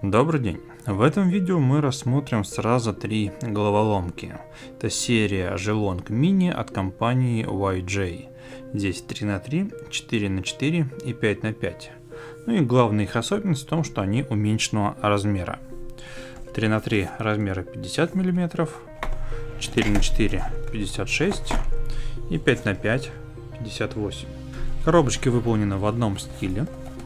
Добрый день! В этом видео мы рассмотрим сразу три головоломки. Это серия Желонг Mini от компании YJ. Здесь 3х3, 4х4 и 5х5. Ну и главная их особенность в том, что они уменьшенного размера. 3х3 размера 50 мм, 4х4 56 и 5х5 58. Коробочки выполнены в одном стиле.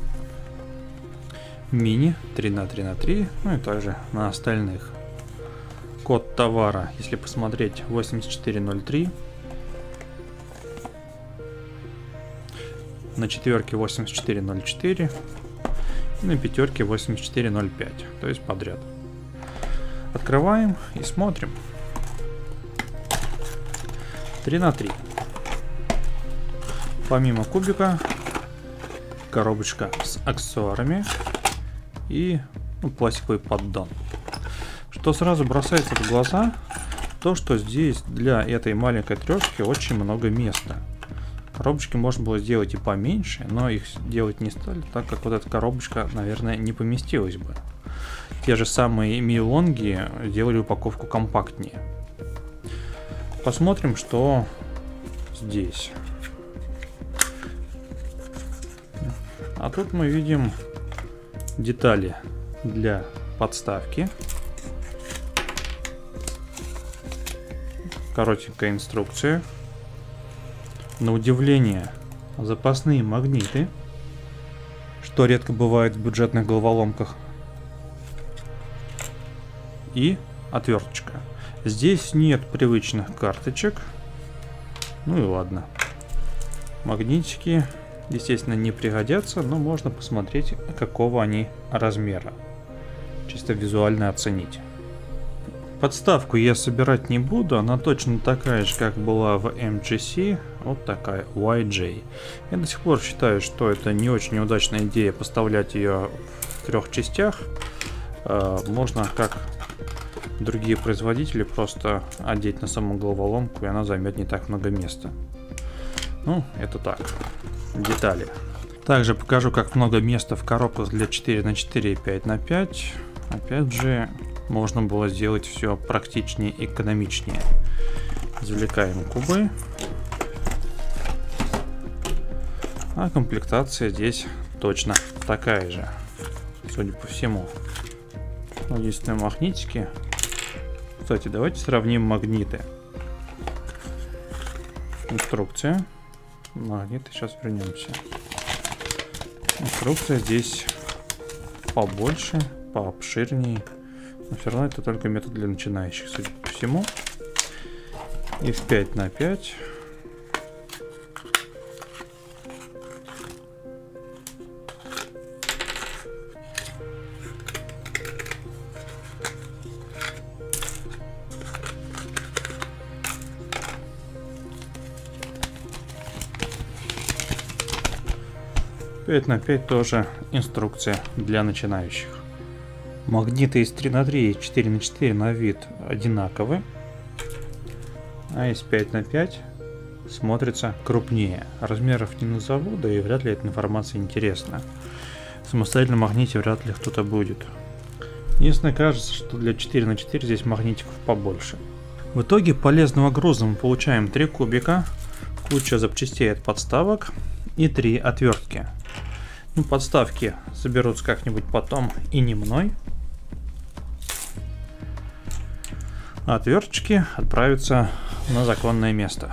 Мини 3х3х3, ну и также на остальных. Код товара, если посмотреть, 8403. На четверке 8404 и на пятерке 8405, то есть подряд. Открываем и смотрим. 3х3. Помимо кубика, коробочка с аксессуарами и пластиковый поддон. Что сразу бросается в глаза, то что здесь для этой маленькой трешки очень много места. Коробочки можно было сделать и поменьше, но их делать не стали, так как вот эта коробочка, наверное, не поместилась бы. Те же самые милонги сделали упаковку компактнее. Посмотрим, что здесь. А тут мы видим детали для подставки. Коротенькая инструкция. На удивление, запасные магниты, что редко бывает в бюджетных головоломках. И отверточка. Здесь нет привычных карточек. Ну и ладно. Магнитики, естественно, не пригодятся, но можно посмотреть, какого они размера. Чисто визуально оценить. Подставку я собирать не буду, она точно такая же, как была в MGC, вот такая YJ. Я до сих пор считаю, что это не очень удачная идея поставлять ее в трех частях. Можно, как другие производители, просто одеть на саму головоломку, и она займет не так много места. Ну, это так, детали. Также покажу, как много места в коробках для 4х4 и 5х5. Опять же, можно было сделать все практичнее и экономичнее. Извлекаем кубы. А комплектация здесь точно такая же, судя по всему. Единственные магнитики. Кстати, давайте сравним магниты. Инструкция. Магниты, сейчас вернемся. Инструкция здесь побольше, пообширнее. Но все равно это только метод для начинающих, судя по всему. И в 5х5. В 5х5 тоже инструкция для начинающих. Магниты из 3х3 и 4х4 на вид одинаковы, а из 5х5 смотрится крупнее. Размеров не назову, да и вряд ли эта информация интересна. Самостоятельно магните вряд ли кто-то будет. Единственное, кажется, что для 4х4 здесь магнитиков побольше. В итоге полезного груза мы получаем 3 кубика, куча запчастей от подставок и 3 отвертки. Ну, подставки соберутся как-нибудь потом и не мной. А отверточки отправятся на законное место.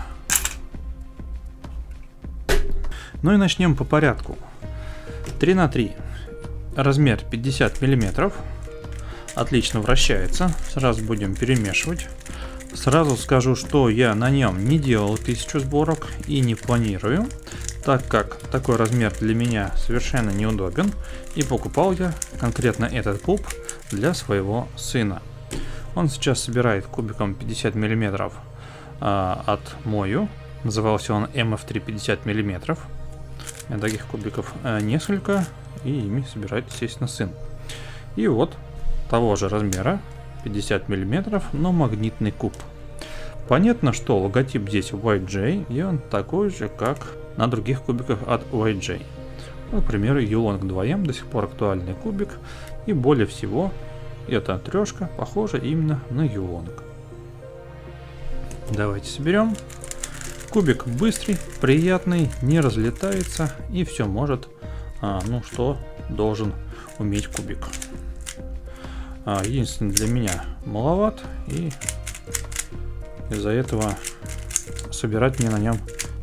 Ну и начнем по порядку. 3х3. Размер 50 мм. Отлично вращается. Сразу будем перемешивать. Сразу скажу, что я на нем не делал 1000 сборок и не планирую, так как такой размер для меня совершенно неудобен, и покупал я конкретно этот куб для своего сына. Он сейчас собирает кубиком 50 мм от Мою. Назывался он MF3 50 мм. У меня таких кубиков несколько, и ими собирает, естественно, сын. И вот того же размера, 50 мм, но магнитный куб. Понятно, что логотип здесь YJ, и он такой же, как на других кубиках от YJ. Ну, к примеру, Yulong 2M, до сих пор актуальный кубик. И более всего эта трешка похожа именно на Юлонг. Давайте соберем. Кубик быстрый, приятный, не разлетается и все может, ну что должен уметь кубик. Единственное, для меня маловат, и из-за этого собирать мне на нем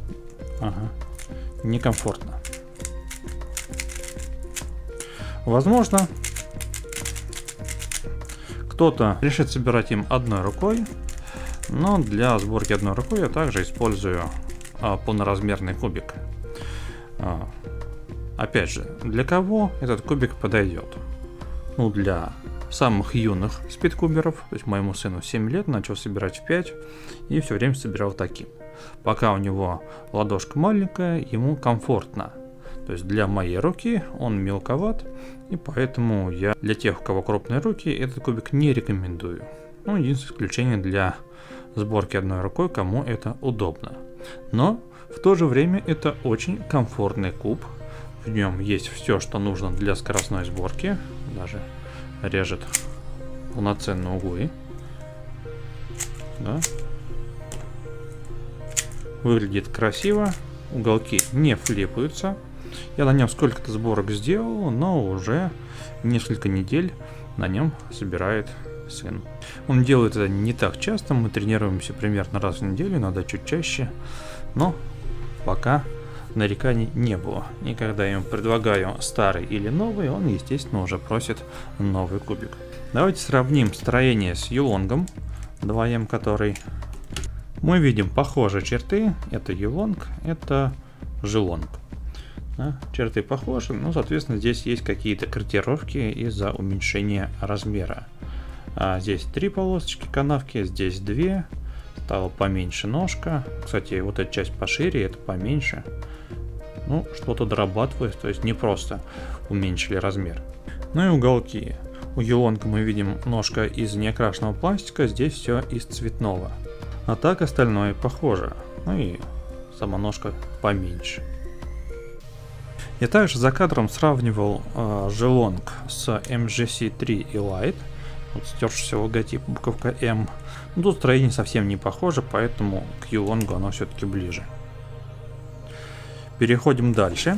некомфортно. Возможно, кто-то решит собирать им одной рукой, но для сборки одной рукой я также использую полноразмерный кубик. Опять же, для кого этот кубик подойдет? Ну, для самых юных спидкуберов, то есть моему сыну 7 лет, начал собирать в 5 и все время собирал таким. Пока у него ладошка маленькая, ему комфортно. То есть для моей руки он мелковат, и поэтому я для тех, у кого крупные руки, этот кубик не рекомендую. Ну, единственное исключение для сборки одной рукой, кому это удобно. Но в то же время это очень комфортный куб. В нем есть все, что нужно для скоростной сборки. Даже режет полноценные углы. Да. Выглядит красиво. Уголки не флипаются. Я на нем сколько-то сборок сделал, но уже несколько недель на нем собирает сын. Он делает это не так часто, мы тренируемся примерно раз в неделю, иногда чуть чаще, но пока нареканий не было. И когда я ему предлагаю старый или новый, он, естественно, уже просит новый кубик. Давайте сравним строение с Юлонгом, 2М, который... Мы видим похожие черты. Это Юлонг, это Жилонг. Да, черты похожи, но, соответственно, здесь есть какие-то корректировки из-за уменьшения размера. Здесь 3 полосочки канавки, здесь 2. Стала поменьше ножка. Кстати, вот эта часть пошире, это поменьше. Ну, что-то дорабатывает, то есть не просто уменьшили размер. Ну и уголки. У Юлонга мы видим ножка из неокрашенного пластика, здесь все из цветного. А так остальное похоже. Ну и сама ножка поменьше. Я также за кадром сравнивал Жилонг с MGC3 Elite. Вот стершийся логотип, буковка М. Но тут строение совсем не похоже, поэтому к Юлонгу оно все-таки ближе. Переходим дальше.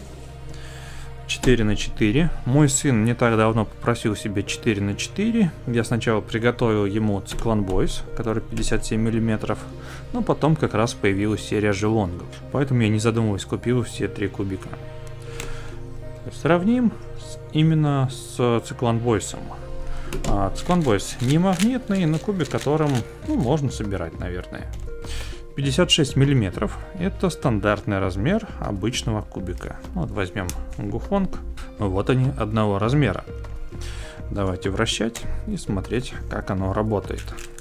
4×4. Мой сын не так давно попросил себе 4×4. Я сначала приготовил ему Циклон Boys, который 57 мм, но потом как раз появилась серия Жилонгов. Поэтому я, не задумываясь, купил все 3 кубика. Сравним именно с Циклон Boys. Циклон Boys не магнитный, но кубик, которым можно собирать, наверное. 56 мм это стандартный размер обычного кубика. Вот возьмем Гухонг. Вот они, одного размера. Давайте вращать и смотреть, как оно работает.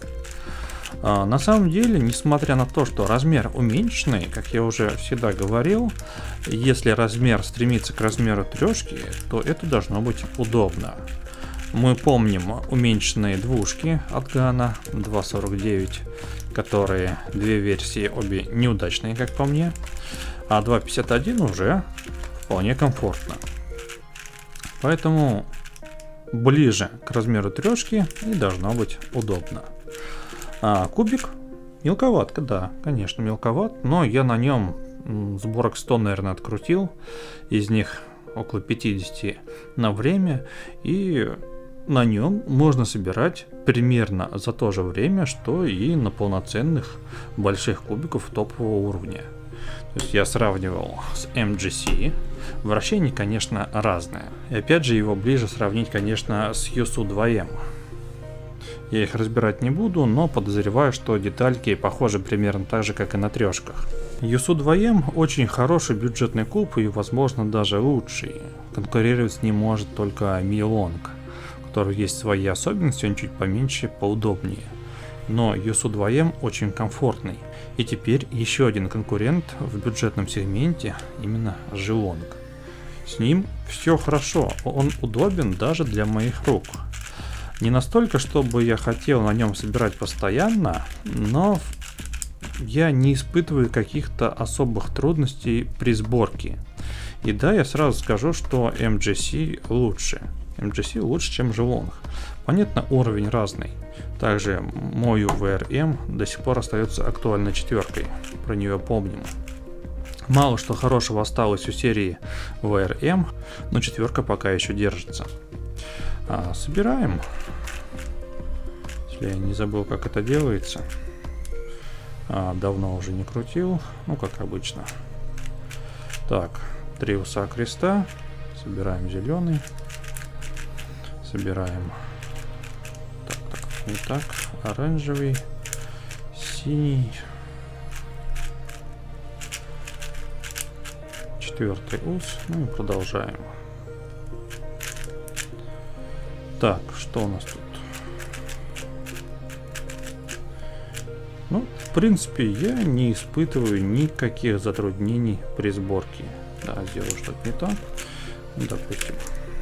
На самом деле, несмотря на то, что размер уменьшенный, как я уже всегда говорил, если размер стремится к размеру трешки, то это должно быть удобно. Мы помним уменьшенные двушки от Гана 2.49, которые 2 версии, обе неудачные, как по мне, а 2.51 уже вполне комфортно. Поэтому ближе к размеру трешки и должно быть удобно. Кубик мелковат, да, конечно, мелковат, но я на нем сборок 100, наверное, открутил, из них около 50 на время, и на нем можно собирать примерно за то же время, что и на полноценных больших кубиков топового уровня. То есть я сравнивал с MGC. Вращение, конечно, разное. И опять же, его ближе сравнить, конечно, с Юсу-2М. Я их разбирать не буду, но подозреваю, что детальки похожи примерно так же, как и на трешках. Юсу-2М очень хороший бюджетный куб и, возможно, даже лучший. Конкурировать с ним может только Милонг, у которого есть свои особенности, он чуть поменьше, поудобнее. Но Юсу-2М очень комфортный. И теперь еще один конкурент в бюджетном сегменте, именно Жилонг. С ним все хорошо, он удобен даже для моих рук. Не настолько, чтобы я хотел на нем собирать постоянно, но я не испытываю каких-то особых трудностей при сборке. И да, я сразу скажу, что MGC лучше. MGC лучше, чем Geelong. Понятно, уровень разный. Также мою VRM до сих пор остается актуальной четверкой. Про нее помним. Мало что хорошего осталось у серии VRM, но четверка пока еще держится. Собираем. Если я не забыл, как это делается. Давно уже не крутил. Ну, как обычно. Так, 3 уса креста. Собираем зеленый. Собираем. Так, не так. Оранжевый. Синий. 4-й ус. Ну и продолжаем. Так, что у нас тут? Ну, в принципе, я не испытываю никаких затруднений при сборке. Да, сделаю что-то не так. Допустим.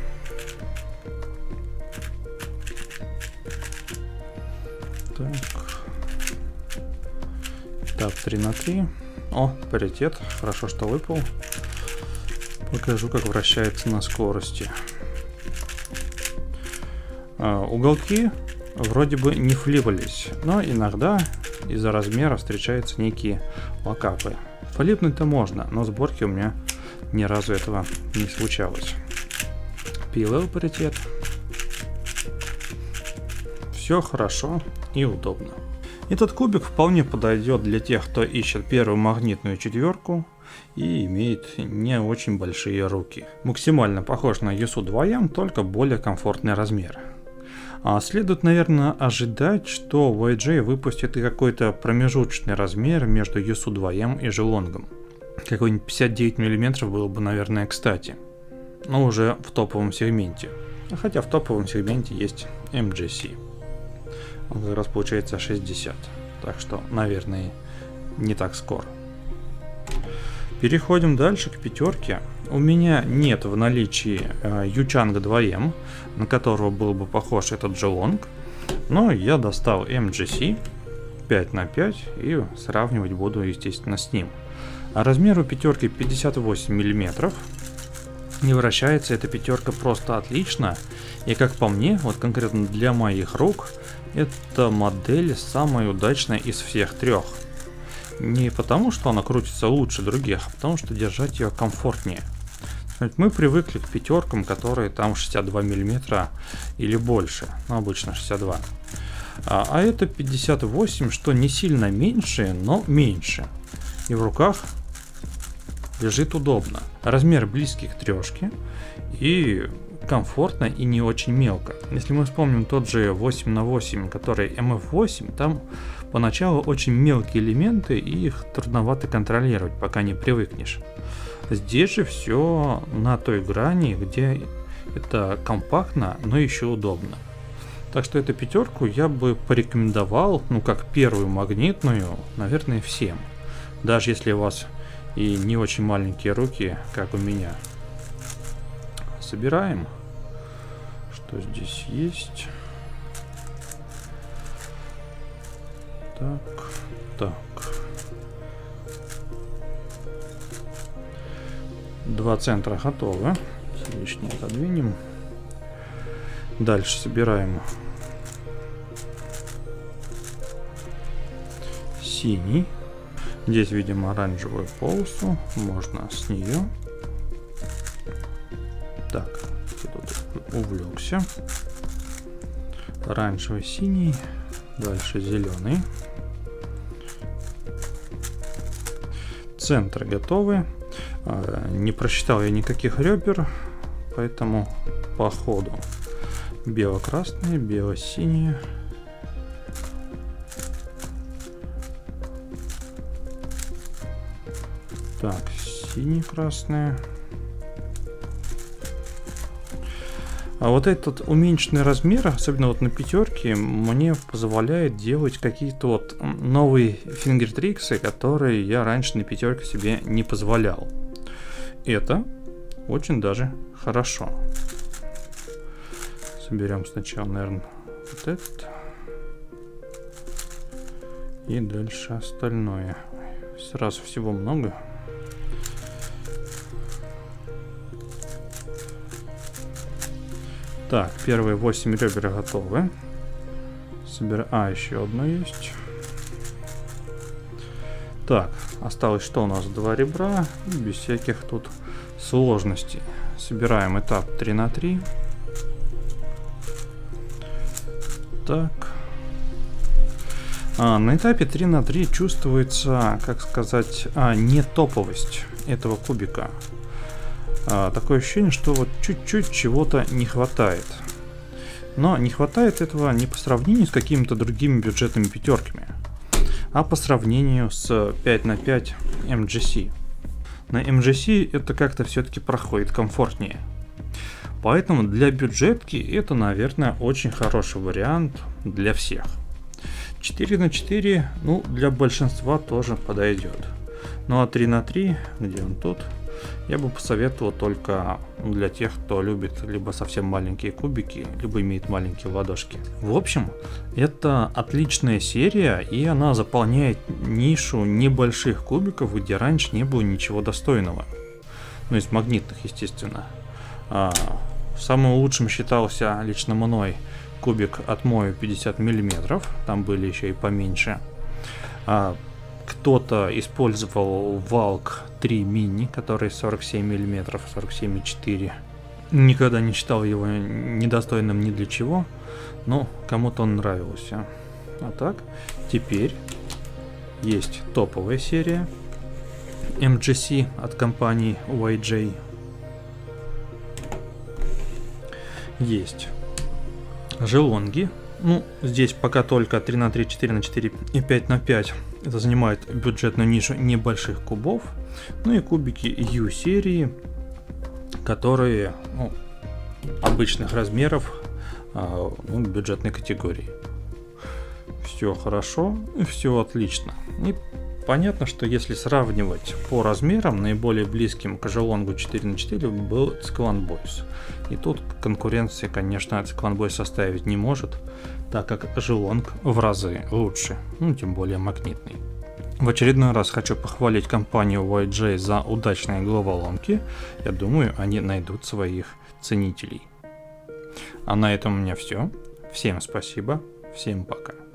Так. Этап 3×3. О, паритет. Хорошо, что выпал. Покажу, как вращается на скорости. Уголки вроде бы не флипались, но иногда из-за размера встречаются некие локапы. Флипнуть-то можно, но сборки у меня ни разу этого не случалось. PLL паритет. Все хорошо и удобно. Этот кубик вполне подойдет для тех, кто ищет первую магнитную четверку и имеет не очень большие руки. Максимально похож на Юсу 2М, только более комфортный размер. Следует, наверное, ожидать, что YJ выпустит и какой-то промежуточный размер между Юсу 2М и Geelong. Какой-нибудь 59 мм было бы, наверное, кстати. Но уже в топовом сегменте. Хотя в топовом сегменте есть MGC. Он как раз получается 60. Так что, наверное, не так скоро. Переходим дальше к пятерке. У меня нет в наличии Yuchang 2M, на которого был бы похож этот Geelong. Но я достал MGC 5×5 и сравнивать буду, естественно, с ним. А размер у пятерки 58 мм. Не вращается эта пятерка просто отлично. И как по мне, вот конкретно для моих рук, эта модель самая удачная из всех трех. Не потому, что она крутится лучше других, а потому, что держать ее комфортнее. Мы привыкли к пятеркам, которые там 62 мм или больше. Ну, обычно 62. А это 58, что не сильно меньше, но меньше. И в руках лежит удобно. Размер близкий к трешке. И комфортно и не очень мелко. Если мы вспомним тот же 8×8, который MF8, там поначалу очень мелкие элементы, и их трудновато контролировать, пока не привыкнешь. Здесь же все на той грани, где это компактно, но еще удобно. Так что эту пятерку я бы порекомендовал, ну как первую магнитную, наверное, всем. Даже если у вас и не очень маленькие руки, как у меня. Собираем. Что здесь есть? Так. 2 центра готовы. Лишнее отодвинем. Дальше собираем синий. Здесь видим оранжевую полосу. Можно с нее. Так, тут увлекся. Оранжевый, синий. Дальше зеленый. Центры готовы. Не просчитал я никаких ребер, поэтому по ходу бело-красные, бело-синие. Так, синий-красные. А вот этот уменьшенный размер, особенно вот на пятерке, мне позволяет делать какие-то вот новые фингертриксы, которые я раньше на пятерке себе не позволял. Это очень даже хорошо. Соберем сначала, наверное, вот этот. И дальше остальное. Сразу всего много. Так, первые 8 ребер готовы. еще одно есть. Так, осталось что у нас? 2 ребра. Без всяких тут сложностей. Собираем этап 3 на 3. Так. На этапе 3 на 3 чувствуется, как сказать, не топовость этого кубика. Такое ощущение, что вот чуть-чуть чего-то не хватает. Но не хватает этого не по сравнению с какими-то другими бюджетными пятерками, а по сравнению с 5 на 5 MGC. На MGC это как-то все-таки проходит комфортнее. Поэтому для бюджетки это, наверное, очень хороший вариант для всех. 4 на 4, ну, для большинства тоже подойдет. Ну а 3 на 3, где он тут, я бы посоветовал только для тех, кто любит либо совсем маленькие кубики, либо имеет маленькие ладошки. В общем, это отличная серия, и она заполняет нишу небольших кубиков, где раньше не было ничего достойного. Ну, из магнитных, естественно. Самым лучшим считался лично мной кубик от Moyo 50 мм, там были еще и поменьше. Кто-то использовал Valk 3 Mini, который 47 мм, 47,4. Никогда не считал его недостойным ни для чего, но кому-то он нравился. А так, теперь есть топовая серия MGC от компании YJ. Есть желонги. Ну, здесь пока только 3 на 3, 4 на 4 и 5 на 5. Это занимает бюджетную нишу небольших кубов. Ну и кубики U серии, которые обычных размеров, бюджетной категории. Все хорошо, все отлично. И понятно, что если сравнивать по размерам, наиболее близким к желонгу 4 на 4 был Clan Boys. И тут конкуренции, конечно, Clan Boys составить не может, так как желонг в разы лучше, тем более магнитный. В очередной раз хочу похвалить компанию YJ за удачные головоломки. Я думаю, они найдут своих ценителей. А на этом у меня все. Всем спасибо, всем пока.